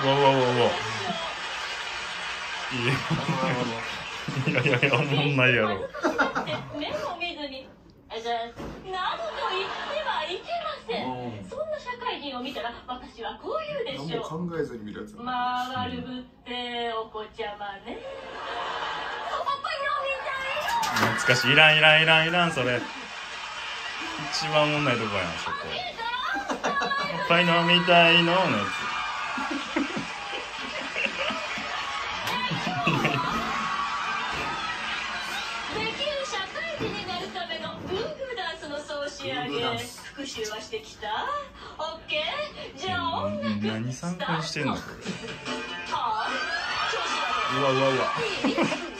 わわわわ。いやいやいや、おもんないやろ。 目も見ずに、じゃあ、などと言ってはいけません。そんな社会人を見たら、私はこう言うでしょう。 何も考えずに見るやつ。 まあ、悪ぶってお子ちゃまね。おっぱい飲みたいよ。 懐かしい。いらんいらんいらんいらん、それ。一番おもんないとこやん、そこ。おっぱい飲みたいのやつ。 できる社会人になるためのグーグーダンスの総仕上げ復習はしてきた？オッケー。じゃあ音楽何参考にしてんのこれ。 はい、調子はうわうわうわ。 いい？